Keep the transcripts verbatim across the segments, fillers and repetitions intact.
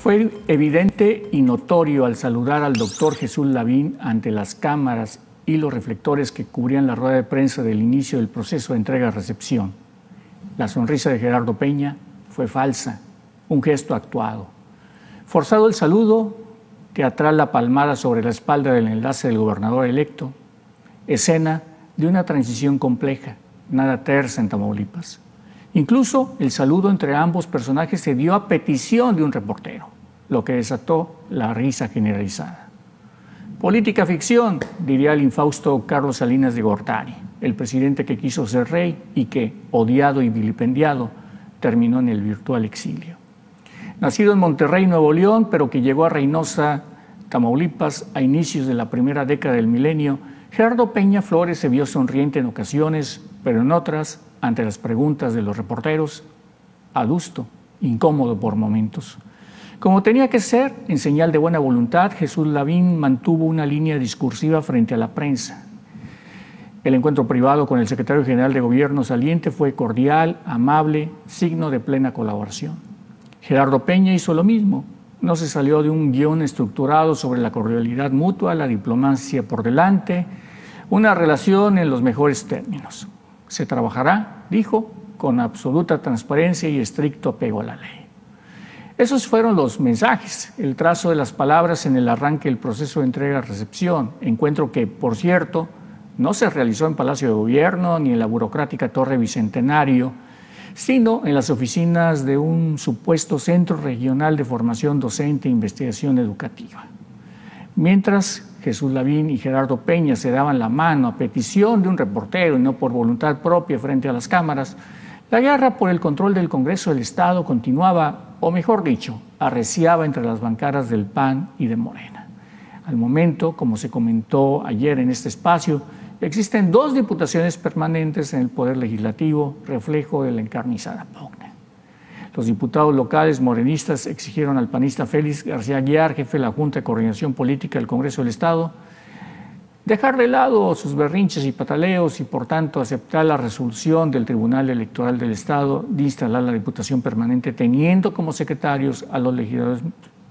Fue evidente y notorio al saludar al doctor Jesús Lavín ante las cámaras y los reflectores que cubrían la rueda de prensa del inicio del proceso de entrega-recepción. La sonrisa de Gerardo Peña fue falsa, un gesto actuado. Forzado el saludo, teatral la palmada sobre la espalda del enlace del gobernador electo, escena de una transición compleja, nada tersa en Tamaulipas. Incluso el saludo entre ambos personajes se dio a petición de un reportero, lo que desató la risa generalizada. Política ficción, diría el infausto Carlos Salinas de Gortari, el presidente que quiso ser rey y que, odiado y vilipendiado, terminó en el virtual exilio. Nacido en Monterrey, Nuevo León, pero que llegó a Reynosa, Tamaulipas, a inicios de la primera década del milenio, Gerardo Peña Flores se vio sonriente en ocasiones, pero en otras, ante las preguntas de los reporteros, adusto, incómodo por momentos. Como tenía que ser, en señal de buena voluntad, Jesús Lavín mantuvo una línea discursiva frente a la prensa. El encuentro privado con el secretario general de Gobierno saliente fue cordial, amable, signo de plena colaboración. Gerardo Peña hizo lo mismo. No se salió de un guión estructurado sobre la cordialidad mutua, la diplomacia por delante, una relación en los mejores términos. Se trabajará, dijo, con absoluta transparencia y estricto apego a la ley. Esos fueron los mensajes, el trazo de las palabras en el arranque del proceso de entrega-recepción, encuentro que, por cierto, no se realizó en Palacio de Gobierno ni en la burocrática Torre Bicentenario, sino en las oficinas de un supuesto Centro Regional de Formación Docente e Investigación Educativa. Mientras Jesús Lavín y Gerardo Peña se daban la mano a petición de un reportero y no por voluntad propia frente a las cámaras, la guerra por el control del Congreso del Estado continuaba, o mejor dicho, arreciaba entre las bancadas del P A N y de Morena. Al momento, como se comentó ayer en este espacio, existen dos diputaciones permanentes en el Poder Legislativo, reflejo de la encarnizada pugna. Los diputados locales morenistas exigieron al panista Félix García Aguiar, jefe de la Junta de Coordinación Política del Congreso del Estado, dejar de lado sus berrinches y pataleos y, por tanto, aceptar la resolución del Tribunal Electoral del Estado de instalar la Diputación Permanente, teniendo como secretarios a los legisladores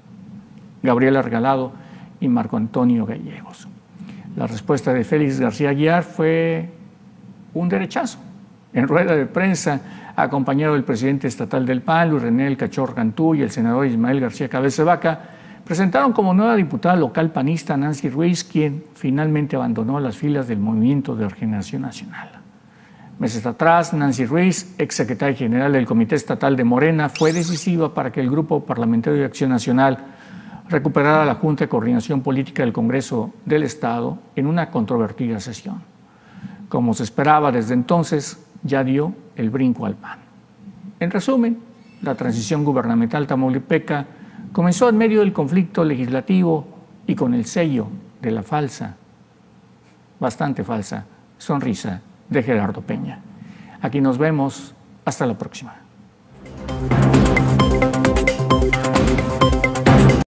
Gabriela Regalado y Marco Antonio Gallegos. La respuesta de Félix García Aguiar fue un derechazo. En rueda de prensa, acompañado del presidente estatal del P A N, Luis René El Cachorro Cantú, y el senador Ismael García Cabeza de Vaca, presentaron como nueva diputada local panista Nancy Ruiz, quien finalmente abandonó las filas del Movimiento de Regeneración Nacional. Meses atrás, Nancy Ruiz, exsecretaria general del Comité Estatal de Morena, fue decisiva para que el Grupo Parlamentario de Acción Nacional recuperara la Junta de Coordinación Política del Congreso del Estado en una controvertida sesión. Como se esperaba desde entonces, ya dio el brinco al P A N. En resumen, la transición gubernamental tamaulipeca comenzó en medio del conflicto legislativo y con el sello de la falsa, bastante falsa, sonrisa de Gerardo Peña. Aquí nos vemos. Hasta la próxima.